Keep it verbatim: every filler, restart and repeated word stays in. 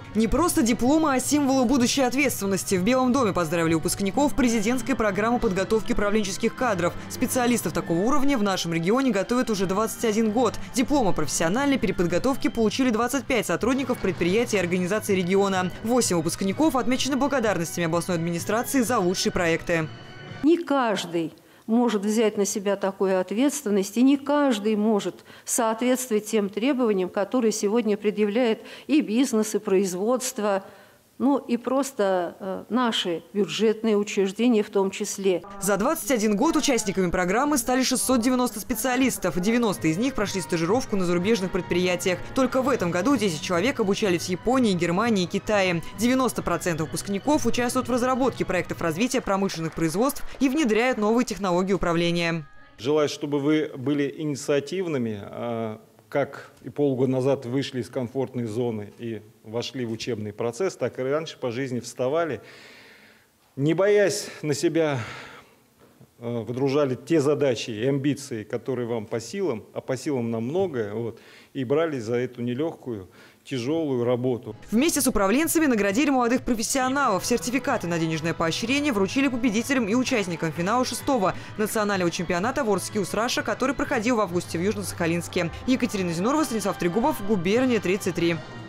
Не просто дипломы, а символы будущей ответственности. В Белом доме поздравили выпускников президентской программы подготовки управленческих кадров. Специалистов такого уровня в нашем регионе готовят уже двадцать один год. Дипломы профессиональной переподготовки получили двадцать пять сотрудников предприятий и организаций региона. восемь выпускников отмечены благодарностями областной администрации за лучшие проекты. Не каждый может взять на себя такую ответственность, и не каждый может соответствовать тем требованиям, которые сегодня предъявляет и бизнес, и производство, ну и просто э, наши бюджетные учреждения в том числе. За двадцать один год участниками программы стали шестьсот девяносто специалистов. девяносто из них прошли стажировку на зарубежных предприятиях. Только в этом году десять человек обучались в Японии, Германии и Китае. девяносто процентов выпускников участвуют в разработке проектов развития промышленных производств и внедряют новые технологии управления. Желаю, чтобы вы были инициативными, как и полгода назад вышли из комфортной зоны и вошли в учебный процесс, так и раньше по жизни вставали, не боясь на себя, выдружали те задачи и амбиции, которые вам по силам, а по силам нам многое, вот, и брались за эту нелегкую, тяжелую работу. Вместе с управленцами наградили молодых профессионалов. Сертификаты на денежное поощрение вручили победителям и участникам финала шестого национального чемпионата WorldSkills Russia, который проходил в августе в Южно-Сахалинске. Екатерина Зинурова, Станислав Трегубов, губерния тридцать три.